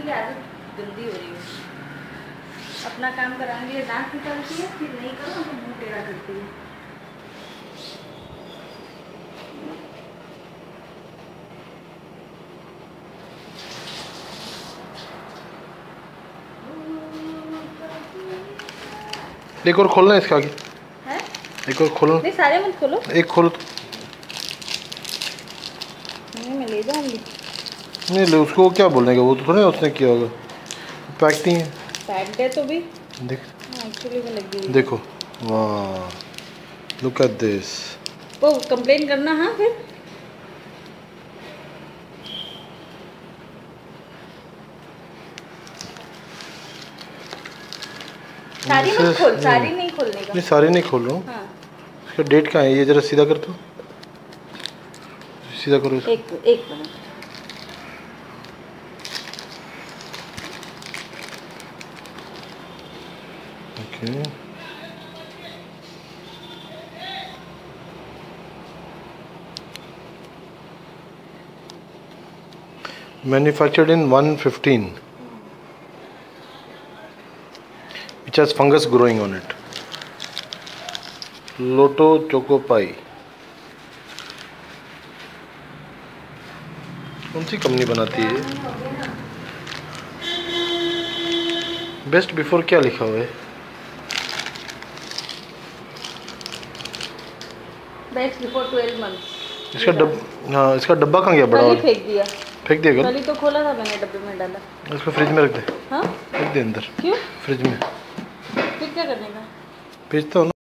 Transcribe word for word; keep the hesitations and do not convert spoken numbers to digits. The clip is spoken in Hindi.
की आदत गंदी हो रही है। अपना काम कराने के लिए दांत निकालती है, फिर नहीं करो तो मुंह टेढ़ा करती है। एक और खोलना है इसका आगे है? एक और खोलो। नहीं सारे मत खोलो, एक खोलो तो। नहीं मैं ले जाऊंगी। नहीं ले, उसको क्या बोलने का, वो तो थोड़ा उसने किया होगा, पैक नहीं है। पैक्ड है तो भी देख एक्चुअली में लगी हुई देखो, वाह लुक एट दिस। वो कंप्लेन करना। हाँ फिर सारी मत खोल, सारी नहीं खोलने का। नहीं सारे नहीं खोल रहा हूँ। हाँ इसका डेट कहाँ है, ये जरा सीधा कर दो, सीधा करो इसको। एक एक मिनट। Okay manufactured in one fifteen which has fungus growing on it. Lotto Choco Pie. कौन सी कंपनी बनाती है? बेस्ट बिफोर क्या लिखा हुआ है? Best before twelve months. इसका डब हाँ इसका डब्बा कहाँ गया बड़ा कल ही वाला? फेंक दिया। फेंक दिया कल? कल ही तो खोला था मैंने, डब्बे में डाला। इसको फ्रिज में रख दे। हाँ रख दे अंदर। क्यों? फ्रिज में। फिर क्या करने का? भेजता हूँ ना।